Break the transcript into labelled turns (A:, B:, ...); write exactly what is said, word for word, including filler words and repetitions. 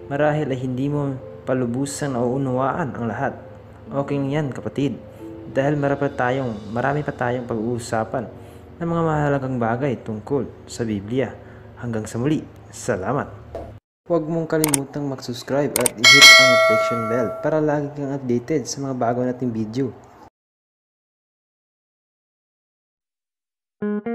A: Marahil ay hindi mo palubusang nauunawaan ang lahat. Okay yan kapatid, dahil marami pa tayong, marami pa tayong pag-uusapan ng mga mahalagang bagay tungkol sa Biblia. Hanggang sa muli, salamat! Huwag mong kalimutang mag-subscribe at i-hit ang notification bell para lagi kang updated sa mga bago nating video.